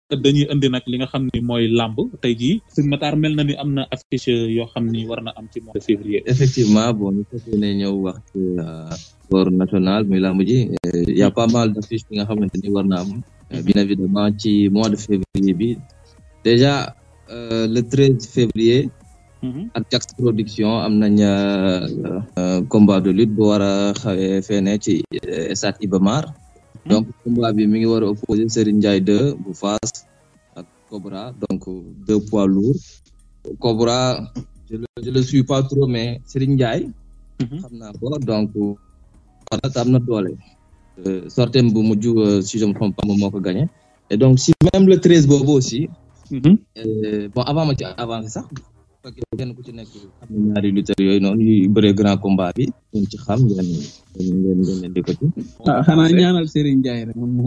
dañuy indi nag li nga xam ni mooy làmb tey jii sëñ Matar mel na ni am na affiche yoo xam ni war na am ci mois de février. Effectivement bon ñu fekk ne ñëw wax ci sport national muy làmb ji y a pas mal d'affiches yi nga xamante ni war na am bien évidemment ci mois de février bi déjà le 13 février ak Jax production am nañ combat de lutte bu war a xawee feene ci stade Iba Mar donc combat bi mi ngi war a opposé Serigne Ndiaye 2 bu Fass ak Cobra donc 2 poids lourds Cobra je le suis pas trop mais Serigne Ndiaye xam naa ko donc am na doole sortem bu mujj si je me trompe pas moom moo ko gagné et donc si même le 13 boobu aussi bon avant ma ci avancé sax parce que kenn ku ci nekk xam na ñaari lutteurs yooyu noonu yuy bëree grand combat bi ñu ci xam ngeen di ko ci xanaa ñaanal Serigne Ndiaye rek moom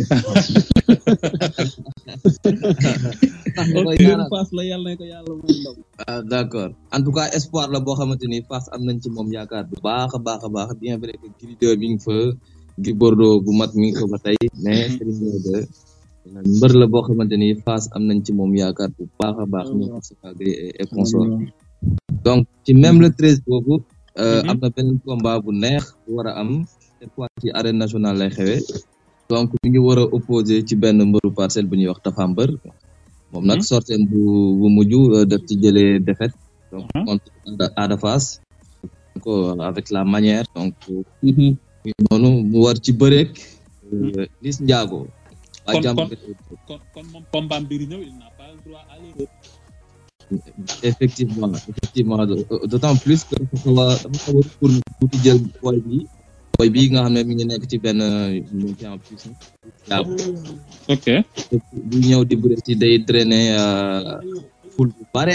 Fass la yàlla na ko yàlla moom ndam d'accord en tout cas espoir la boo xamante ni Fass am nañ ci moom yaakaar bu baax a baax bien vrai que Gris 2 mi ngi fa Gris Bordeaux bu mag mi ngi fa ba tey mais Serigne Ndiaye 2 mbër la boo xamante ni Fass am nañ ci moom yaakaar bu baax a baax ñu et consort donc ci même le 13 boobu am na beneen combat bu neex bu war a am cette fois ci arène nationale lay xewee donc mi ngi war a opposé ci benn mbëru parcelle bu ñuy wax Tafa Mbër moom nag sortem bu mujj def ci jëlee défaite donc contre Ada Fass donc avec la manière donc noonu mu war ci bëreek Liss Ndiago kon moom combat bi di ñëw il n'a pas le droit à l'erreur. effectivement d'autant plus que dafa xaw a pour tuuti jël boy bi nga xam ne mi ngi nekk ci benn montée en puissance ok bu ñëw di bëre ci day drainer ful bu bare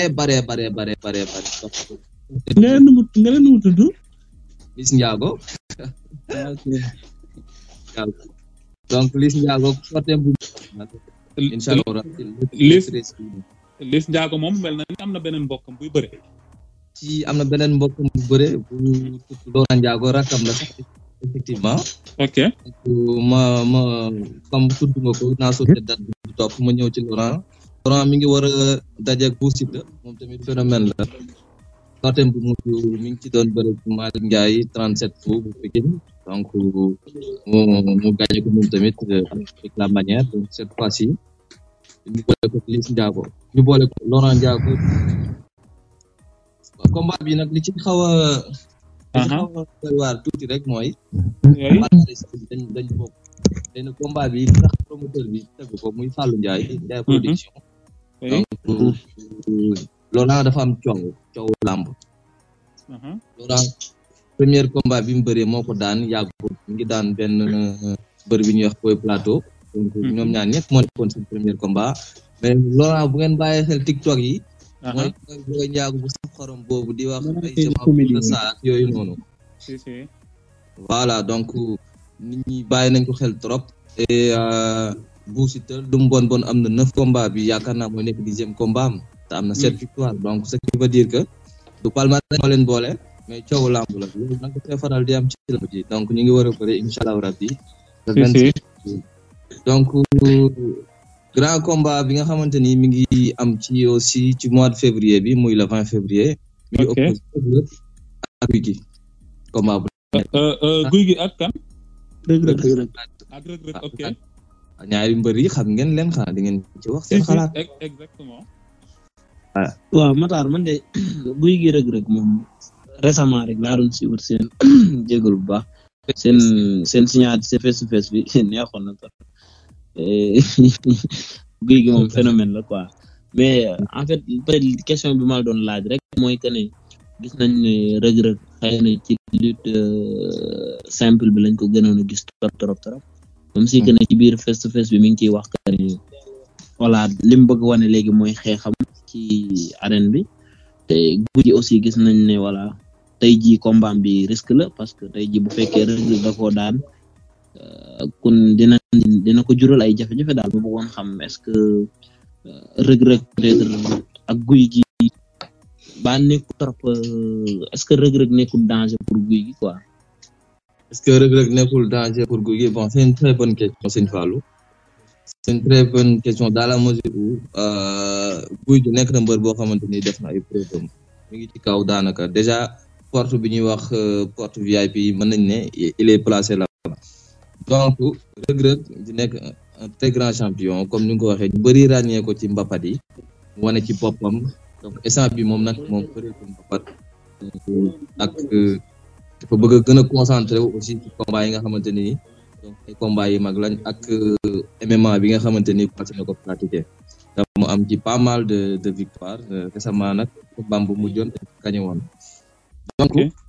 nga leen mu tudd Liss Ndiago donc Liss Ndiago sortem bu inshallah Liss Ndiago moom mel na ni am na beneen mbokkam buy bëre ci am na beneen mbokkam bu bëre bu Laurent Ndiago rakkam la sax effectivement ok ma comme tudd nga ko naa sote date bi topp ma ñëw ci Laurent mi ngi war a dajeek Bou Siteu moom tamit phénomène la sortem bu mujj mi ngi ci doon bëre Malick Ndiaye 37 fu bu Pikine donc mu gagné ko moom tamit avec la manière donc cette fois-ci ñu boole ko Liss Ndiago ñu boole ko Laurent Ndiago combat bi nag li ci xaw a waar tuuti rek mooy dañ bokk dañ combat bi ndax promoteur bi tegu ko muy Fallou Ndiaye production donc Laurent dafa am coow làmb Laurent premier combat bi mu bëree moo ko daan yàggul mi ngi daan benn bër bi ñuy wax Boy Plateau donc ñoom ñaar ñëpp moo nekkoon seen premier combat mais Laurent bu ngeen bàyyee xel TikTok yi mooy Boy Ndiago bu saf xorom boobu di wax ay sama sa yooyu noonu voilà donc nit ñi bàyyi nañ ko xel trop et Bou Siteu lu mu bon am na 9 combat bi yaakaar naa mooy nekk 10e combat am te am na 7 victoires donc ce qui veut dire que du palmarès moo leen boole mais coow lamb la loolu nag dafay faral di am ci lamb ji donc ñu ngi war a bëre inshallah rabbi donc grand combat bi nga xamante ni mi ngi am ci aussi ci mois de février bi muy le 20 février mi ngi opposé ak Gouye Gui combat bu Gouye Gui ak kan Reug Reug ok ñaari mbër yi xam ngeen leen xanaa di ngeen ci wax seen xalaat exactement waaw Matar man de Gouye Gui Reug Reug moom récemment rek laa doon suivre seen jégalu bu baax seen signature seen face to face bi neexoon na trop Gouye Gui moom phénomène la quoi mais en fait peut-être question bi ma la doon laaj rek mooy que ne gis nañ ne Reug Reug xëy na ci lutte simple bi lañ ko gënoon a gis trop même si que ne ci biir face to face bi mi ngi ciy wax que ne voilà li mu bëgg wane léegi mooy xeexam ci arène bi te Gouye Gui aussi gis nañ ne voilà tey jii combat bi risque la parce que tey jii bu fekkee Reug Reug da koo daan kon dina ko jural ay jafe-jafe daal ba bëggoon xam est-ce que Reug Reug peut-être ak Gouye Gui ba nekk trop est-ce que Reug Reug nekkul danger pour Gouye Gui quoi. est-ce que Reug Reug nekkul danger pour Gouye Gui bon c'est une très bonne question Sëñ Fallou c'est une très bonne question dans la mesure où Gouye Gui nekk na mbër boo xamante ni def na ay preuve mi ngi ci kaw daanaka déjà porte bi ñuy wax porte VIP mën nañ ne il est placé là donc Reug Reug di nekk un très grand champion comme ni nga ko waxee ñu bëri ràññee ko ci mbapat yi wane ci boppam donc instant bi moom nag moom bëri ko mbapat ak dafa bëgg a gën a concentré wu aussi ci combat yi nga xamante ni donc ay combat yi mag lañ ak MMA bi nga xamante ni passé na ko pratiquer donc mu am ci pas mal de victoire récemment nag combat bu mujjoon kañe woon donc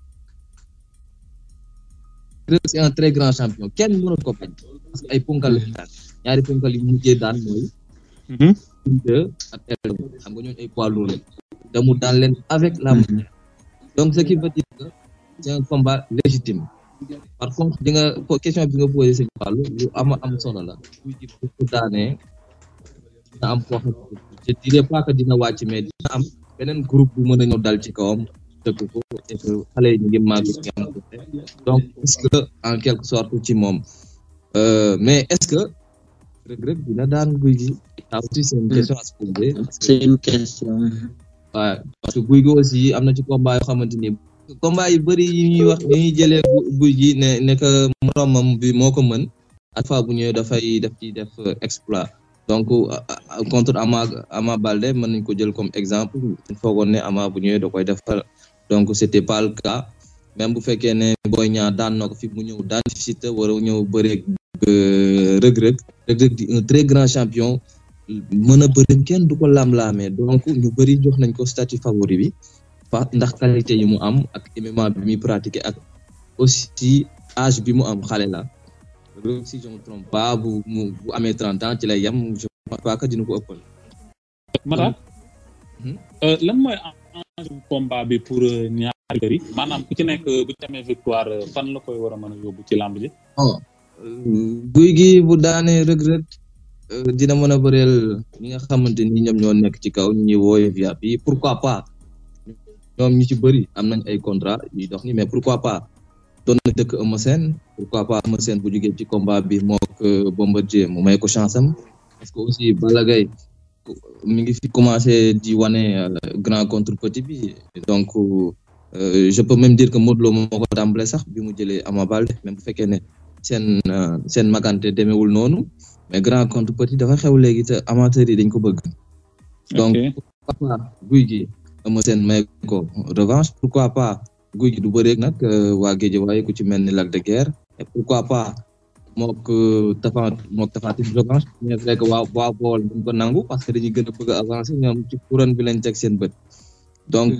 c'est un très grand champion kenn mënul ko bañ parce que ay ponkal la daan ñaari ponkal yi mujjee daan mooy ak xam nga ñooñu ay poids lourds la damu daan leen avec la manière donc ce qui veut dire que c'est un combat légitime par contre di nga question bi nga posé sëñ Fallou lu am solo la kuy ji bu ko daanee dina am koo xam je dirais pas que dina wàcc mais dina am beneen groupe bu mën a ñëw dal ci kawam dëgg ko et que xale yi ñu ngi màgg ci am donc est-ce que en quelque sorte ci moom mais est-ce que Reug Reug dina daan Gouye Gui ça aussi c'est une question à se poser c'est une question waaw parce que Gouye Gui aussi am na ci combat yoo xamante ni combat yu bëri yi ñuy wax dañuy jëlee Gouye Gui ne que moromam bi moo ko mën à fois bu ñëwee dafay def exploit donc contre Ama Baldé mën nañ ko jël comme exemple foogoon ne Ama bu ñëwee da koy defal donc c'était pas le cas même bu fekkee ne Boy Niang daan na ko fi mu ñëw daan ci Siteu war a ñëw bëreeg Reug Reug di un très grand champion mën a bëri kenn du ko lam-laamee donc ñu bëri jox nañ ko statut favori bi ndax qualité yi mu am ak MMA bi muy pratiquer ak aussi âge bi mu am xale la si je me trompe pas bu amee 30 ans ci lay yam je pense pas que dina ko ëppal. Mata lan mooy enjeu combat bi pour ñaari kër yi maanaam ku ci nekk bu ci amee victoire fan la koy war a mën a yóbbu ci lamb ji. Gouye Gui bu daanee Reug Reug dina mën a bëreel ñi nga xamante ni ñoom ñoo nekk ci kaw ñu ñuy wooye VIP yi pourquoi pas. ñoom ñu ci bëri am nañ ay contrat yuy dox ni mais pourquoi pas doon na dëkk Eumeu Sène pourquoi pas Eumeu Sène bu jógee ci combat bi mook Bombardier mu may ko chance am parce que aussi Balla Gaye mi ngi fi commencé di wane grand contre petit bi donc je peux même dire que Modou Lo moo ko tàmbale sax bi mu jëlee Ama Baldé même bu fekkee ne seen magante demeewul noonu mais grand contre petit dafa xew léegi te amateurs yi dañ ko bëgg donc pourquoi pas Gouye Gui Eumeu Sène may ko revanche pourquoi pas Gouye Gui du bëreeg nag waa Guédiawaye ku ci mel ni Lac de Guiers et pourquoi pas mook Tapha Tine revanche mais vrai que waa Bawol duñ ko nangu parce que dañuy gën a bëgg a avancer ñoom ci couronne bi lañ teg seen bët donc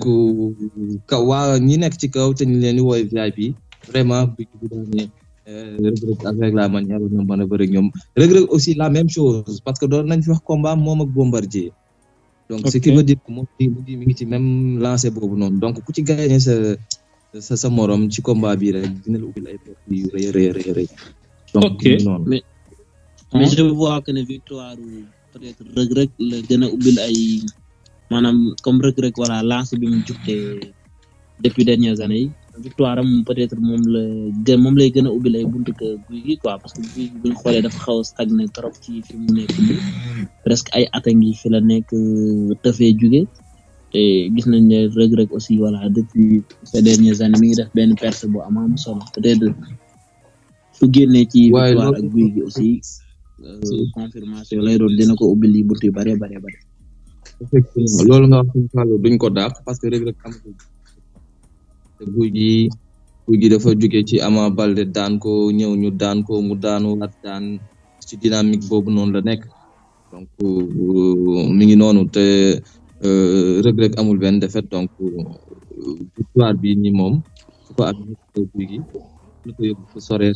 waa ñi nekk ci kaw te ñu leen di woowe VIP vraiment Gouye Gui bu daanee Reug Reug avec la manière ñoom mën a bëreeg ñoom Reug Reug aussi la même chose parce que doon nañ fi wax combat moom ak Bombardier donc ce qui veut dire que moom mi ngi ci même lancé boobu noonu donc ku ci gagné sa morom ci combat bi rek dina la ubbil ay porte yu rëy donc noonu mais je vois que ne victoire peut-être Reug Reug la gën a ubbil ay maanaam comme Reug Reug voilà lancé bi mu jugte depuis dernières années yi victoire am peut-être moom lay gën a ubbil ay buntu que Gouye Gui quoi parce que Gouye Gui bu ñu xoolee dafa xaw a stagné trop ci fi mu nekk nii presque ay at a ngi fi la nekk tëfee jóge te gis nañ ne Reug Reug aussi voilà depuis ces dernières années mi ngi def benn perce bu am solo peut-être su génnee ci victoire ak Gouye Gui aussi confirmation lay doon dina ko ubbil yi buntu yu bare effectivement loolu nga wax suñu Fallou duñ ko dàq parce que Reug Reug amatul te Gouye Gui dafa jóge ci Ama Baldé daan ko ñëw ñu daan ko mu daanu waat daan ci dynamique boobu noonu la nekk donc mi ngi noonu te Reug Reug amul benn défaite donc victoire bi ni moom su ko am Gouye Gui lu ko yóbbu fa sore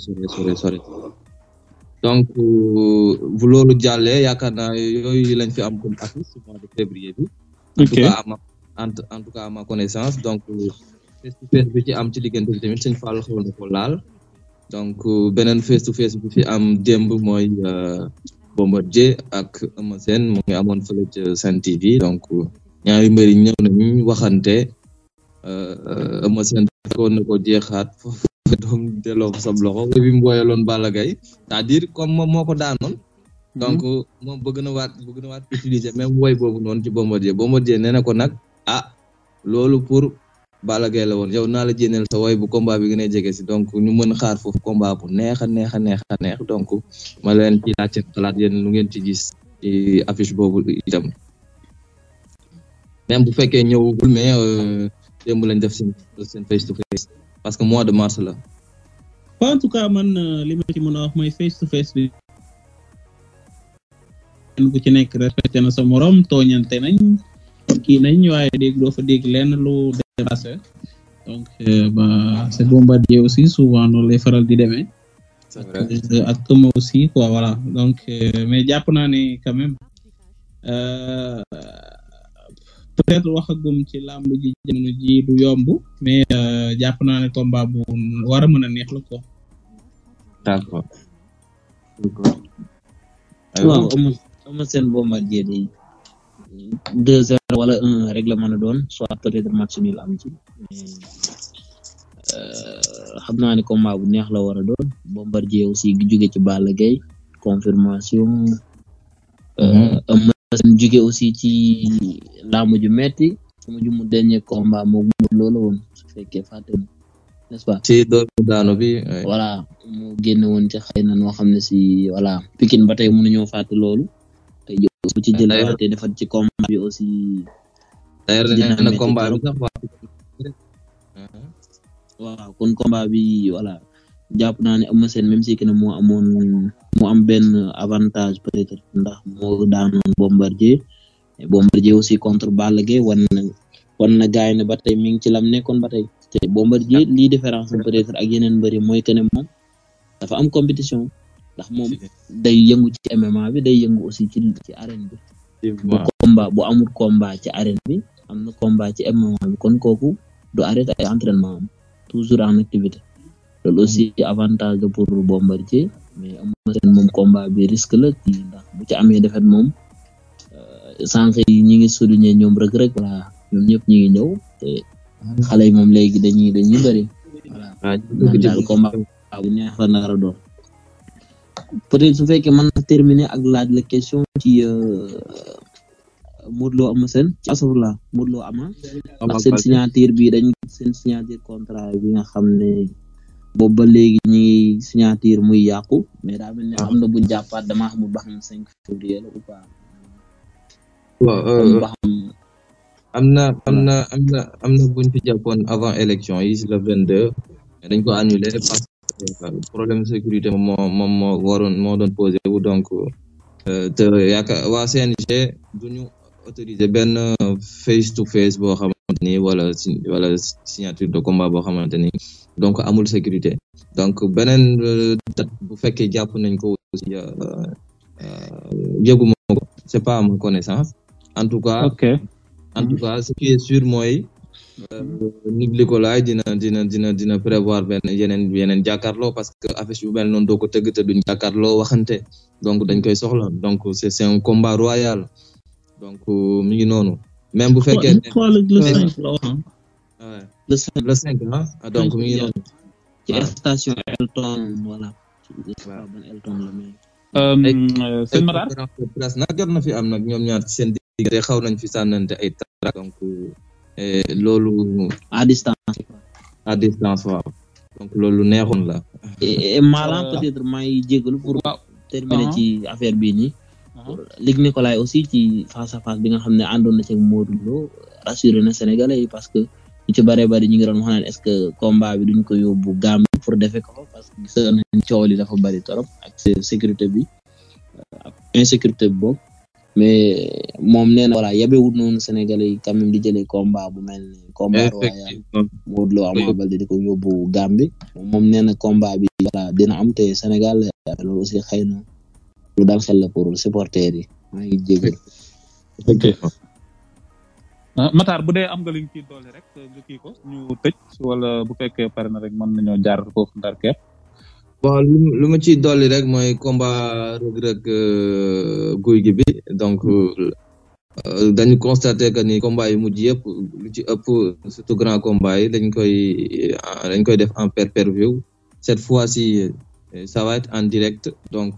donc bu loolu jàllee yaakaar naa yooyu lañ fi am comme affiche mois de février bi en tout cas à ma connaissance donc face to face bi ci am ci diggante bi tamit sëñ Fall xaw na ko laal donc beneen face to face bi fi am démb mooy Bombardier ak Eumeu Sène mu ngi amoon fële ca Sen TV donc ñaari mbëri ñëw nañu waxante Eumeu Sène ko na ko jeexaat foofu doom delloo ko sab loxo bi mu booyaloon Balla Gaye c'est-à-dire comme moom moo ko daanoon donc moom bëgg na waat utiliser même woy boobu noonu ci Bombardier nee na ko nag loolu pour Balla Gaye la woon yow naa la jénneel sa woy bu combat bi gën a jege si donc ñu mën xaar foofu combat bu neex donc ma leen ci laaj seen xalaat yéen lu ngeen ci gis ci affiche boobu itam même bu fekkee ñëwul mais démb lañ def seen face to face parce que mois de mars la. en tout cas man li ma ci mën a wax mooy face to face bi ku ci nekk respecté na sa morom tooñante nañ kii nañ waaye doo fa dégg lenn lu dépassé donc c'est Bombardier aussi souvent noonu lay faral di demee ak Eumeu aussi quoi voilà donc mais jàpp naa ne quand même peut-être waxagum ci làmb ji jamono ji du yomb mais jàpp naa ne combat bu war a mën a neex la quoi. D'accord. waaw Eumeu Sène Bombardier day 2-0 wala 1 rek la mën a doon soit peut-être match nul am ci xam naa ne combat bu neex la war a doon Bombardier aussi gi jóge ci Balla Gaye confirmation Eumeu Sène jóge aussi ci laamu ju metti sama ju mu dernier combat moom loolu woon su fekkee fàtte n'est-ce pas ci doomu daanu bi voilà mu génn woon ci xëy na noo xam ne si voilà Pikine ba tey mënuñoo fàtte loolu tey bu ci jël te defat ci combat bi aussi d'ailleurs na combat bi sax waaw kon combat bi voilà jàpp naa ne Eumeu Sène même si que ne moo am benn avantage peut-être ndax moo daanoon Bombardier aussi contre Balla Gaye wan na gaay ne ba tey mi ngi ci lam nekkoon ba tey te Bombardier lii différence peut-être ak yeneen mbëri mooy que ne moom dafa am compétition ndax moom day yëngu ci MMA bi day yëngu aussi ci arène bi bu amul combat ci arène bi am na combat ci MMA bi kon kooku du arrêter ay entraînement am toujours en activité loolu aussi avantage la pour Bombardier mais Eumeu Sène moom combat bi risque la ci ndax bu ci amee defet moom sànq yi ñi ngi souligner ñoom rek voilà ñoom ñëpp ñi ngi ñëw te xale yi moom léegi dañuy bëri voilà daal combat bu neex la nar a doon peut-être su fekkee mën na terminer ak laaj la question ci Modou Lo Eumeu Sène ci asafurla Modou Lo Ama ndax seen signature bi seen signature contrat bi nga xam ne boobu ba léegi ñi ngi signature muy yàqu mais daa mel ne am na buñ jàppaat damaa xamul ba xam 5 février la ou pas waaw am na buñ fi jàppoon avant élection yi le 22 dañ ko annulé parce que problème sécurité moom moo doon posé wu donc te yaakaar waa CNG duñu autorisé benn face to face boo xamante ni wala signature de combat boo xamante ni donc amul sécurité donc beneen date bu fekkee jàpp nañ ko aussi yëguma ko c'est pas à ma connaissance en tout cas ce qui est sûr mooy Luc Nicolaï dina prévoir benn yeneen jàkkaarloo parce que affiche bu mel noonu doo ko tëgg te duñ jàkkaarloo waxante donc dañ koy soxla donc c'est un combat royal donc mi ngi noonu même bu fekkee le 5 donc mi ngi noonu ci station Elton voilà ban Elton la mais sëñ Matar presse nag jot na fi am nag ñoom ñaar ci seen diggante xaw nañ fi sànnante ay trac donc loolu à distance waaw donc loolu neexoon la et Malang peut-être maa ngi jégalu pour terminer ci affaire bii nii Luc Nicolaï aussi ci face à face bi nga xam ne àndoon na ci Modou Lo rassuré na Sénégalais yi parce que ñu ci bari ñu ngi doon wax naan est-ce que combat bi duñ ko yóbbu Gambie pour defee ko parce que gis nañ coow li dafa bari trop ak sécurité bi ak insécurité bi boobu mais moom nee na voilà yabewut noonu Sénégalais yi quand même di jëlee combat bu mel ni combat royal Modou Lo Ama Baldé di ko yóbbu Gambie moom nee na combat bi voilà dina am te Sénégal loolu aussi xëy na lu dal xel la pour supporters yi maa ngi jégal Matar bu dee am nga liñ ciy doole rek nga kii ko ñu tëj wala bu fekkee pare na rek mën nañoo jaar foofu ndar kepp bon lu ma ciy dolli rek mooy combat Reug Gouye Gui bi donc dañu constaté que ni combat yi mujj yëpp lu ci ëpp surtout grand combat yi dañ koy def en pay-per-view cette fois-ci ça va être en direct donc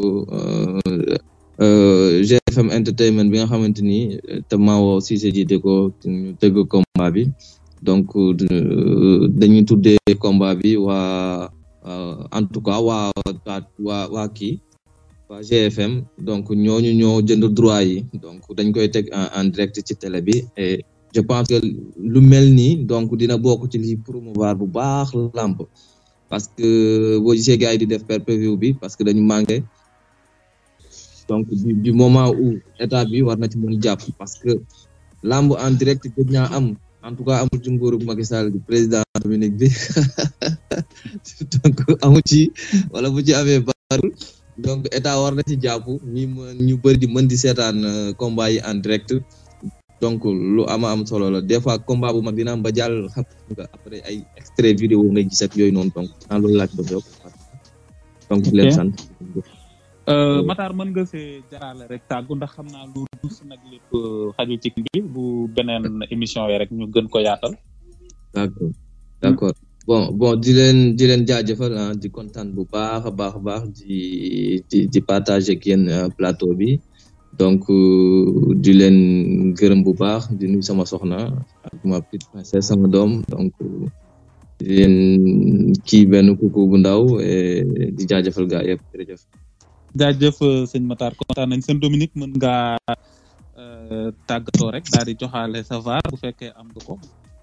GFM Entertainment bi nga xamante ni te Mawo Cissé jiite ko ñu tëgg combat bi donc dañuy tuddee combat bi waa en tout cas waa kii waa GFM donc ñooñu ñoo jënd droit yi donc dañ koy teg en direct ci télé bi et je pense que lu mel nii donc dina bokk ci li promouvoir bu baax lamb parce que boo gisee gars yi di def pay-per-view bi parce que dañu manqué donc du moment où état bi war na ci mën jàpp parce que lamb en direct gëj naa am en tout cas amul ci nguuru Macky Sall bi président Dominique bi donc amu ci wala bu ci amee barul donc état war na ci jàpp ñu bëri di mën di seetaan combat yi en direct donc lu am solo la des fois combat bu mag dina am ba jàll xam nga après ay extrait vidéo ngay gis ak yooyu noonu donc loolu laaj ba yokk donc di leen sant Matar mën nga see jaraale rek tàggu ndax xam naa lu dus nag lépp xaju ci bi bu beneen émission yi rek ñu gën ko yaatal. d'accord bon di leen jaajëfal di kontaan bu baax a baax di partager ak yéen plateau bi donc di leen gërëm bu baax di nuyu sama soxna ak ma petite princesse sama doom donc di leen kii benn kuku bu ndaw di jaajëfal gaa yëpp jërëjëf. jaajëf sëñ Matar kontaan nañ seen Dominique mën ngaa tàggatoo rek daal di joxaale sa VAR bu fekkee am nga ko.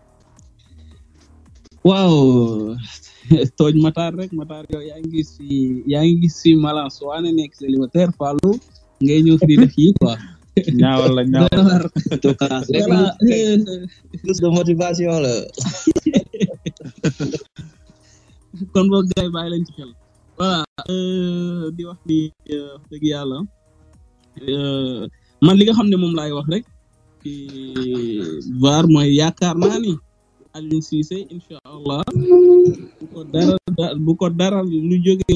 waaw tooñ Matar rek Matar yow yaa ngi gis fi Malang Souane nekk célibataire Fallou ngay ñëw fi di def yi quoi. ñaawal la plus de motivation la. kon boog gars yi bàyyi leen ci xel. voilà di wax ni dëgg yàlla man li nga xam ne moom laay wax rek ci VAR mooy yaakaar naa ni Aliou Cissé incha allah bu ko dara lu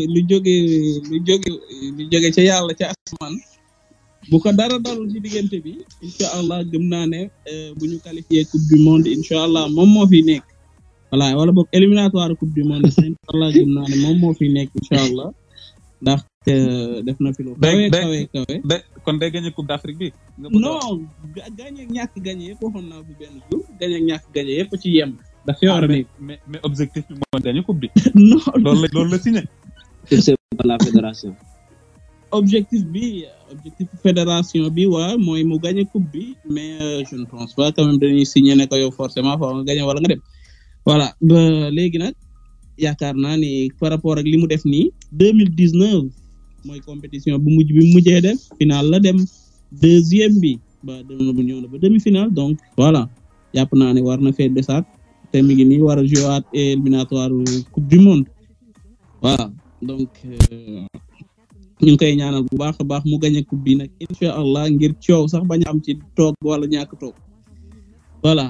jóge ca yàlla ca asamaan bu ko dara dalul ci diggante bi incha allah gëm naa ne bu ñu qualifié coupe du monde incha allah moom moo fi nekk. voilà wala boog éliminatoire coupe du monde incha allah gëm naa ne moom moo fi nekk incha allah ndax def na fi lu kawe kon day gagné coupe d'Afrique bi. non gagné ak ñàkk gagné yëpp waxoon naa fi benn jour gagné ak ñàkk gagné yëpp ci yem. daf fi war a nekk mais objectif bi mooy gagné coupe bi. non loolu la signé. c'est pour la fédération. objectif fédération bi waa mooy mu gagné coupe bi mais je ne pense pas quand même dañuy signé ne ko yow forcément foo nga gagné wala nga dem. voilà ba léegi nag yaakaar naa ni par rapport ak li mu def nii 2019 mooy compétition bu mujjee def final la dem deuxième bi ba ñëw na ba demi-finale donc voilà jàpp naa ne war na fee desaat te mi ngi nii war a jouer éliminatoire coupe du monde voilà donc ñu ngi koy ñaanal bu baax a baax mu gagné coupe bi nag incha allah ngir coow sax bañ am ci toog wala ñàkk toog voilà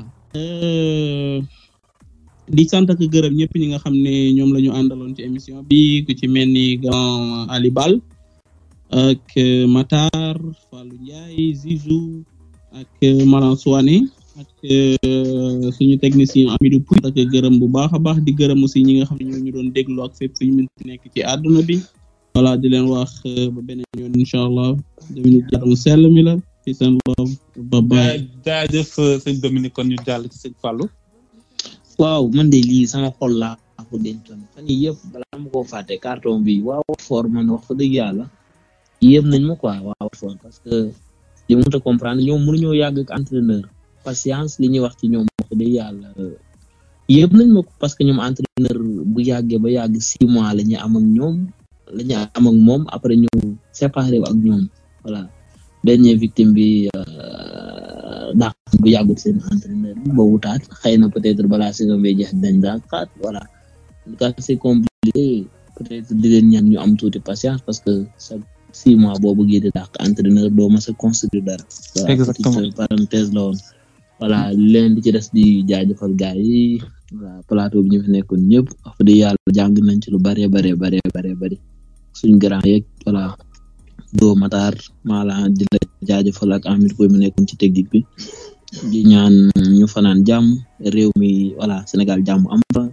di sant ak gërëm ñëpp ñi nga xam ne ñoom la ñu àndaloon ci émission bi ku ci mel ni grand Ali Bal ak Matar Fallou Ndiaye Zizou ak Malang Souane ak suñu technicien Amidou Pouy ak gërëm bu baax a baax di gërëm aussi ñi nga xam ne ñoo ñu doon déglu ak fépp fu ñu mën nekk ci àdduna bi voilà di leen wax ba beneen yoon incha allah Dominique Diarra sell mi la ci seen love ba bye. jaajëf sëñ Dominique kon ñu jàll ci sëñ Fallou. waaw man de lii sama xol laa ko dencoon fan yii yëpp balaa ma koo fàtte carton bi waaw fort man wax dëgg yàlla yéem nañ ma quoi waaw fort parce que li mënut a comprendre ñoom mënuñoo yàgg ak entraîneur patience li ñuy wax ci ñoom wax dëgg yàlla yéem nañ ma ko parce que ñoom entraîneur bu yàggee ba yàgg 6 mois la ñu am ak ñoom moom après ñu séparé ak ñoom voilà dernier victime bi dàq bu yàggut seen entraîneur bi ba wutaat xëy na peut-être balaa saison bi jeex dañ dàqaat voilà en tout cas c'est compliqué peut-être di leen ñaan ñu am tuuti patience parce que chaque 6 mois boo bëggee di dàq entraîneur doo ma sa construire dara. exactement petite parenthèse la woon voilà leen di ci des di jaajëfal gars yi voilà plateau bi ñu fi nekkoon ñëpp wax dëgg yàlla jàng nañ ci lu bari suñ grand yeeg voilà doo Matar Mala di la jaajëfal ak Amir Pouy mu nekkoon ci technique bi di ñaan ñu fanaan jàmm réew mi voilà Sénégal jàmm am fa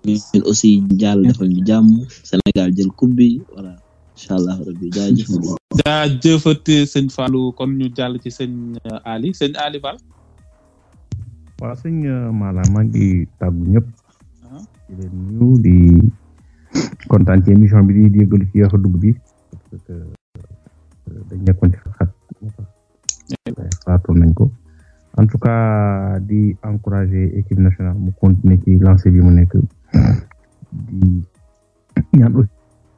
ñun aussi jàll defal ñu jàmm Sénégal jël coupe bi voilà inchallah rabbi jaajëf. jaajëfati sëñ Fallou kon ñu jàll ci sëñ Ali Fall. waaw sëñ Malang maa ngi tàggu ñëpp. di leen nuyu di kontaan ci émission bi di yëgalu ci yéex a dugg bi parce que dañ nekkoon ci xat xaatoon nañ ko en tout cas di encourager équipe nationale mu continuer ci lancé bi mu nekk di ñaan aussi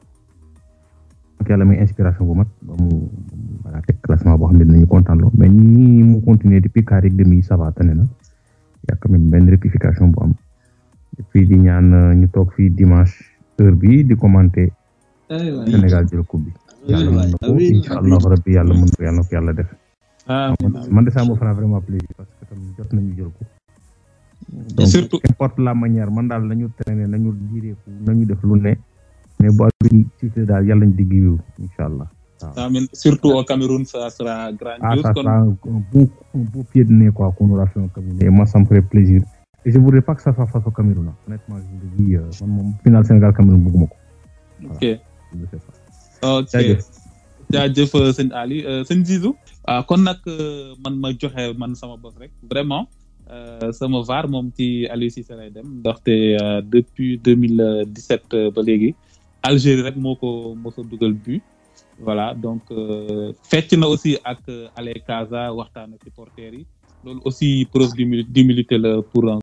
yàlla muy inspiration bu mat ba mu voilà teg classement boo xam ne dinañu kontaan loo mais ni mu continuer depuis quart ak demi ça va tane na y a quand même benn rectification bu am et puis di ñaan ñu toog fii dimanche heure bi di commenter Sénégal jël coupe bi yàlla mën na ko inshallah rabbi yàlla mën ko yàlla def man de ça me fera vraiment plaisir parce que tam jot nañu jël ko donc surtout importe la manière man daal nañu traîner nañu direeku nañu def lu ne mais bu ci daal yàlla ñu digg yu inshallah amin surtout au Cameroun ça sera grandiose ça sera un beau pied de nez quoi qu'on aura fait au Cameroun et moi ça me ferait plaisir et je voudrais pas que ça soit face au Cameroun honnêtement je vous le dis man moom final Sénégal Cameroun bëgguma ko ok jaajëf sëñ Ali sëñ Zizou kon nag man ma joxe man sama bopp rek vraiment sama VAR moom ci Aliou Cissé lay dem ndaxte depuis 2017 ba léegi Algérie rek moo ko dugal but voilà donc fecc na aussi ak Ale Casa waxtaan ak supporters yi loolu aussi preuve d'humilité la pour